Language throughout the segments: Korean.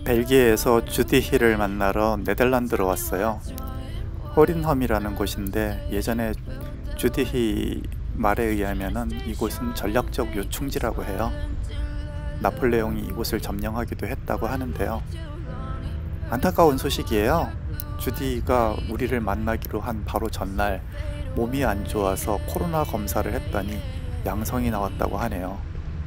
벨기에에서 주디 힐을 만나러 네덜란드로 왔어요. 호린험이라는 곳인데 예전에 주디 힐 말에 의하면은 이곳은 전략적 요충지라고 해요. 나폴레옹이 이곳을 점령하기도 했다고 하는데요. 안타까운 소식이에요. 주디가 우리를 만나기로 한 바로 전날 몸이 안 좋아서 코로나 검사를 했더니 양성이 나왔다고 하네요.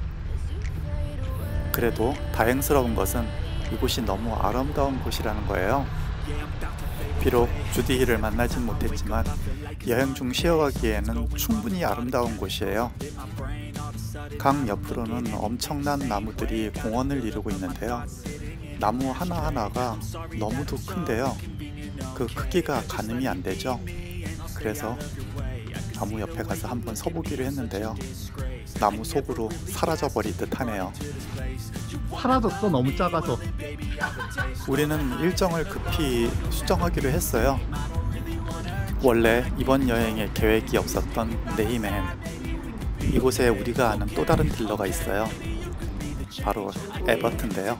그래도 다행스러운 것은 이곳이 너무 아름다운 곳이라는 거예요. 비록 주디 힐을 만나진 못했지만 여행 중 쉬어가기에는 충분히 아름다운 곳이에요. 강 옆으로는 엄청난 나무들이 공원을 이루고 있는데요. 나무 하나하나가 너무도 큰데요. 그 크기가 가늠이 안 되죠. 그래서 나무 옆에 가서 한번 서보기로 했는데요. 나무 속으로 사라져버리듯 하네요. 사라졌어, 너무 작아서. 우리는 일정을 급히 수정하기로 했어요. 원래 이번 여행에 계획이 없었던 네이멘, 이곳에 우리가 아는 또 다른 딜러가 있어요. 바로 에버트인데요.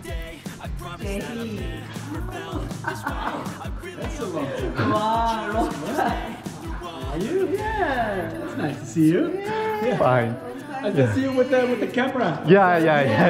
Wow, long time. Are you? Yeah. It's nice to see you. Yeah. Fine. I can see you with the camera. Yeah.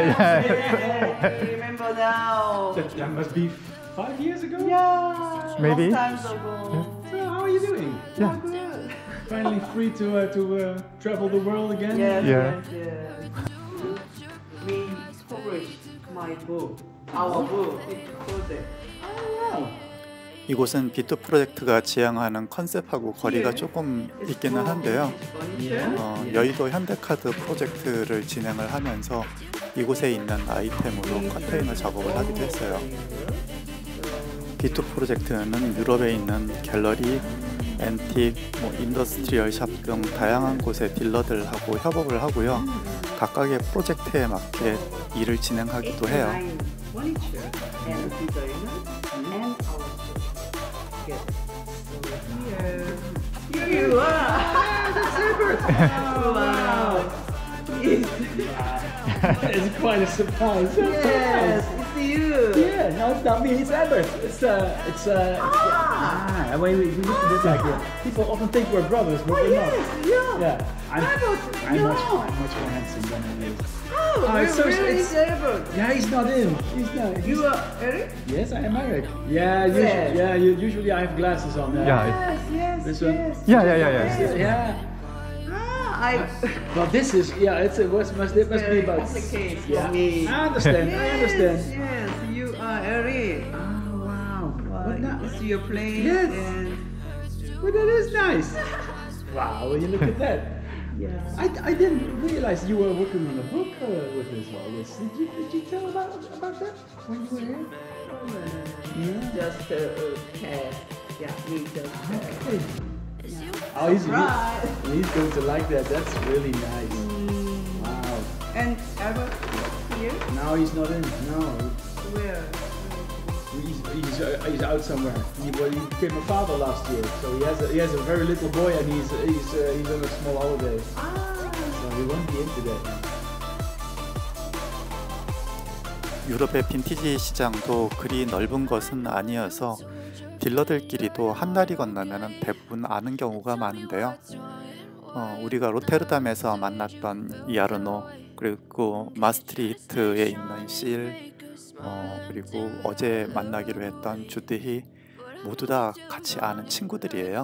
I remember now. That must be 5 years ago. Yeah, Maybe. long time ago. So how are you doing? Yeah. Good. Finally free to travel the world again. Yes, Yeah. yes. We published my book, our book, in project. Oh wow. 이곳은 비트 프로젝트가 지향하는 컨셉하고 거리가 조금 있기는 한데요. 여의도 현대카드 프로젝트를 진행을 하면서 이곳에 있는 아이템으로 컨테이너 작업을 하기도 했어요. 비트 프로젝트는 유럽에 있는 갤러리, 앤틱, 인더스트리얼 샵 등 다양한 곳의 딜러들하고 협업을 하고요. 각각의 프로젝트에 맞게 일을 진행하기도 해요. Furniture and designer and our Here you are. That's Albert. Wow. It's quite a surprise. Yes, it's you. Yeah, no, it's not me. It's Albert. We used to do like people often think we're brothers, but we're not. Yeah. Yeah, I'm Albert, much more handsome than he is. Oh, where is Albert? Yeah, he's not in. He's not. You are Eric? Yes, I am Eric. Yeah, usually I have glasses on. Yeah. Yes, This one? yes. Yeah. Yeah. Well, this is it must be about. Complicated for Yeah, me. I understand. I understand. Yes, you are Eric. Oh wow. What now? It's your place. Yes. And Well, that is nice. Wow, will you look at that? yeah. I didn't realize you were working on a book with this all this. Did you tell about that when you were here? Yeah. Just cat. Yeah, me just cat. Okay. Oh, he's going to like that. That's really nice. Wow. And Albert here? Now he's not in. No, Where? he's out somewhere. He became a father last year, so he has a very little boy, and he's on a small holiday. So he won't be in today. 유럽의 빈티지 시장도 그리 넓은 것은 아니어서 딜러들끼리도 한 달이 건너면 대부분 아는 경우가 많은데요. 우리가 로테르담에서 만났던 이아르노, 그리고 마스트리히트에 있는 실, 그리고 어제 만나기로 했던 주드히 모두 다 같이 아는 친구들이에요.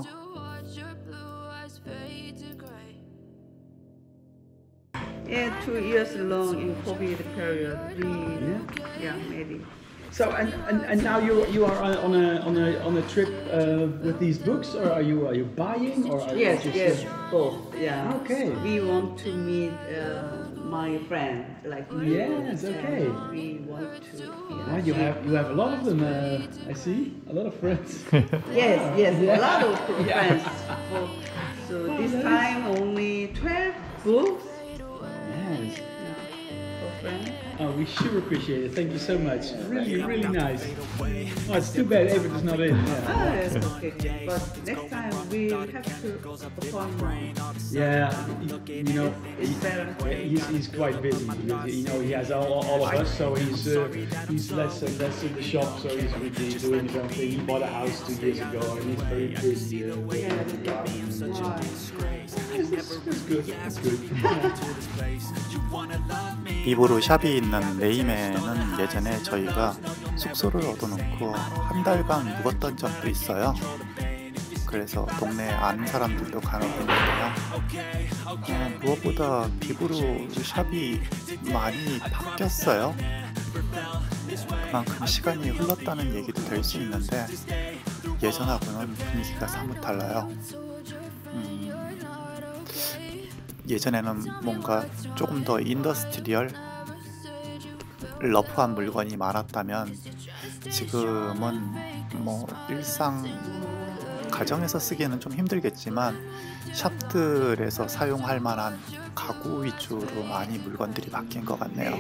Yeah, 2 years long in COVID period. Yeah, maybe. So and now you are on a trip with these books, or are you buying, or are Yes, you yes, both. Yeah. Okay. We want to meet my friend, like you. Yes, okay. And we want to. Yeah, you have a lot of them. I see a lot of friends. Yes, Yeah. a lot of Yeah. friends. So this time only 12 books Yes. for friends. Oh, we sure appreciate it. Thank you so much. Really, really nice. Oh, it's too bad Evert is not in. Yeah. Ah, it's okay. But next time we have to perform more. Yeah, you know, It's better. he's quite busy because he has all of us, so he's less and less in the shop, so he's really doing his own thing. He bought a house 2 years ago, and he's very busy. Wow. That's good. That's good. 입으로 샵이 있는 레이맨은 예전에 저희가 숙소를 얻어놓고 한 달간 묵었던 적도 있어요. 그래서 동네에 아는 사람들도 간혹 있는데요. 무엇보다 비브로 샵이 많이 바뀌었어요. 그만큼 시간이 흘렀다는 얘기도 될 수 있는데 예전하고는 분위기가 사뭇 달라요. 예전에는 뭔가 조금 더 인더스트리얼 러프한 물건이 많았다면 지금은 뭐 일상 가정에서 쓰기에는 좀 힘들겠지만 샵들에서 사용할 만한 가구 위주로 많이 물건들이 바뀐 것 같네요.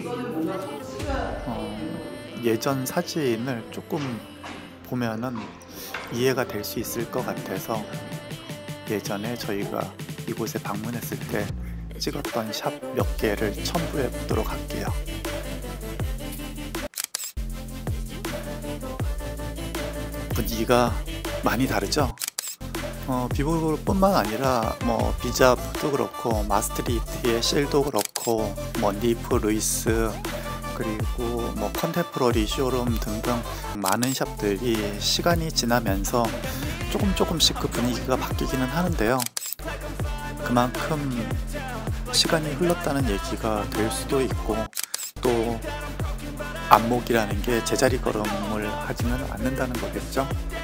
예전 사진을 조금 보면은 이해가 될 수 있을 것 같아서 예전에 저희가 이곳에 방문했을 때 찍었던 샵 몇 개를 첨부해 보도록 할게요. 분위기가 많이 다르죠? 비브로뿐만 아니라 뭐 비자프도 그렇고 마스트리트의 쉘도 그렇고 뭐 니프 루이스 그리고 뭐 컨템포러리 쇼룸 등등 많은 샵들이 시간이 지나면서 조금씩 그 분위기가 바뀌기는 하는데요. 그만큼 시간이 흘렀다는 얘기가 될 수도 있고 또 안목이라는 게 제자리 걸음을 하지는 않는다는 거겠죠.